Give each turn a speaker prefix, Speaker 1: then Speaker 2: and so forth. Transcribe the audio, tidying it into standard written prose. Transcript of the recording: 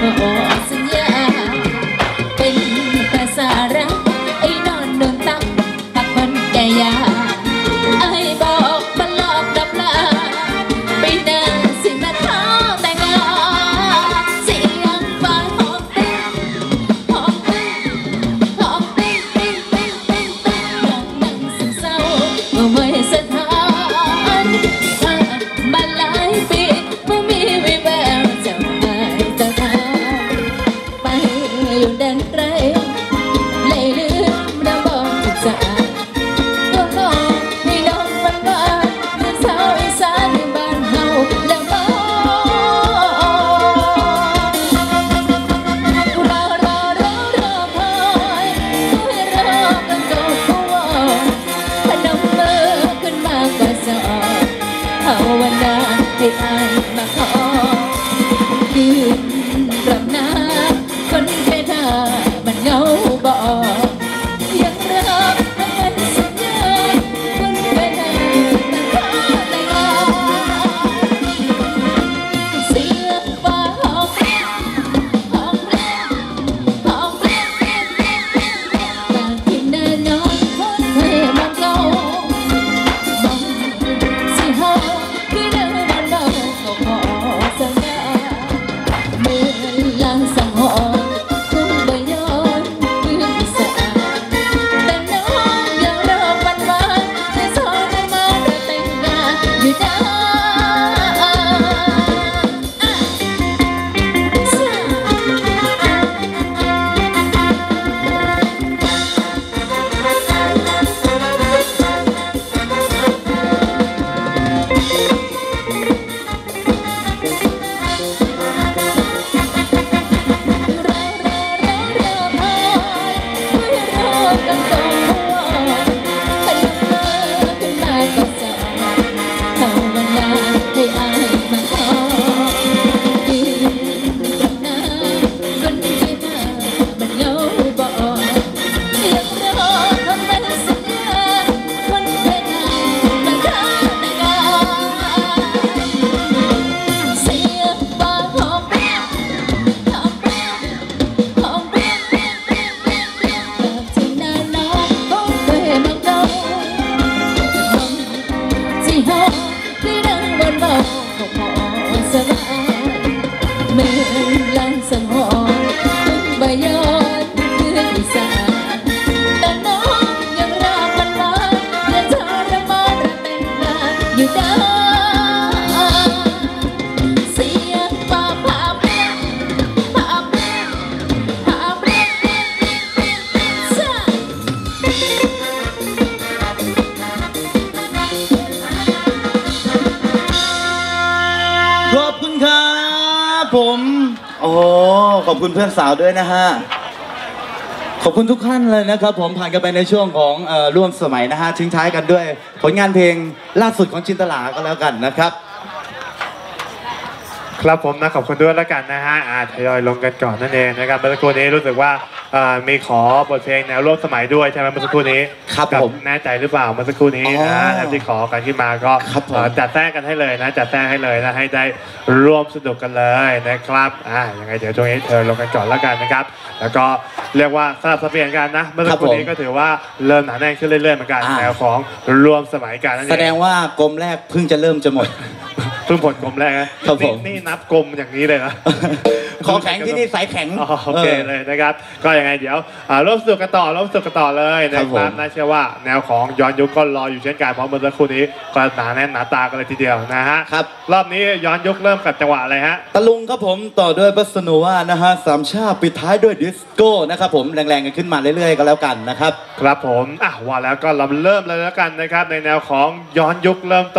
Speaker 1: สัญญาเป็นภาษารักไอ้นอนโดนตั้งหักคนแก่ยาไอ้บอกบันหลอกดับลาไปเดินสิมาท้อแต่งงานเสียงฟ้าหอมเต้นหอมเต้นหอมเต้นเต้นเต้นเต้นเต้นนั่งซึมเศร้าเมื่อไม่สะท้านมาหลายปีไม่มีวิแววจะหายจะทางไปอยู่แดนไกลเลยลืมระบอกจิตใจก็มองให้น้องมันว่าเดินสาวอีสานในบ้านเฮาแล้วมองรอคอยให้รอกันจนพวพนมมือขึ้นมากว่าสอบภาวนาให้อายมาขอยืนรับหน้าคนแค่ท่ามันเงาบอกยังรักทั้งวันสัญญาคนแค่ท่ามันขอแต่งงานเสียงฟ้าหอมหอมแรงหอมแรงจากที่แน่นอนคนเคยมองเงามองสิหอมคือเดินมาโลกก็ขอสัญญาเมื่อลางสังหรณ์คงบ่ย้อนคืนอีสานแต่น้องยังรอวันวานจะสอนให้มาเราแต่งงานอยู่ได้เมื่อหลังสังหรณ์ใบย้อนคืนอีสานแต่น้องยังรักมันไว้และเธอระมัดระแต่งงานอยู่ได้เสียงฟ้าผ่าเปรี้ยผ่าเปรี้ยผ่าเปรี้ยซ่า
Speaker 2: ขอบคุณครับผมโอ้ขอบคุณเพื่อนสาวด้วยนะฮะขอบคุณทุกท่านเลยนะครับผมผ่านกันไปในช่วงของร่วมสมัยนะฮะทิ้งท้ายกันด้วยผลงานเพลงล่าสุดของจินตลาก็แล้วกันนะครับ
Speaker 3: ครับผมนะขอบคุณด้วยแล้วกันนะฮะทยอยลงกันก่อนนั่นเองนะครับเมื่อสักครู่นี้รู้สึกว่ามีขอบทเพลงแนวร่วมสมัยด้วยใช่ไหมเมื่อสักครู่นี้
Speaker 2: ครับผม
Speaker 3: แน่ใจหรือเปล่าเมื่อสักครู่นี้นะที่ขอกันขึ้นมาก็จัดแท้งกันให้เลยนะจัดแท้งให้เลยนะให้ได้ร่วมสนุกกันเลยนะครับยังไงเดี๋ยวช่วงนี้เธอลงกันก่อนแล้วกันนะครับแล้วก็เรียกว่าสลับสับเปลี่ยนกันนะเมื่อสักครู่นี้ก็ถือว่าเริ่มหนาแน่นขึ้นเรื่อยๆเหมือนกันแนวของร่วมสมัยกันนั่นเอง
Speaker 2: แสดงว่ากลมแรกเพิ่งจะเริ่มจะหมด
Speaker 3: เพิ่งผลกลมแรกนะครับนี่นับกลมอย่างนี้เลยนะ
Speaker 2: ของแข็งที่นี่สายแข็ง
Speaker 3: โอเคเลยนะครับก็ยังไงเดี๋ยวร่วมสนุกกันต่อเลยนะครับน่าเชื่อว่าแนวของย้อนยุคก็รออยู่เช่นกันเพราะเมื่อสักครู่นี้ก็หนาแน่นหนาตากันเลยทีเดียวนะฮะ
Speaker 2: ครับ
Speaker 3: รอบนี้ย้อนยุคเริ่มกับจังหวะอะไรฮะ
Speaker 2: ตะลุงครับผมต่อด้วยบัสโนวานะฮะสามชาปิดท้ายด้วยดิสโก้นะครับผมแรงๆกันขึ้นมาเรื่อยๆก็แล้วกันนะครับ
Speaker 3: ครับผมว่าแล้วก็เราเริ่มเลยแล้วกันนะครับในแนวของย้อนยุคเริ่ม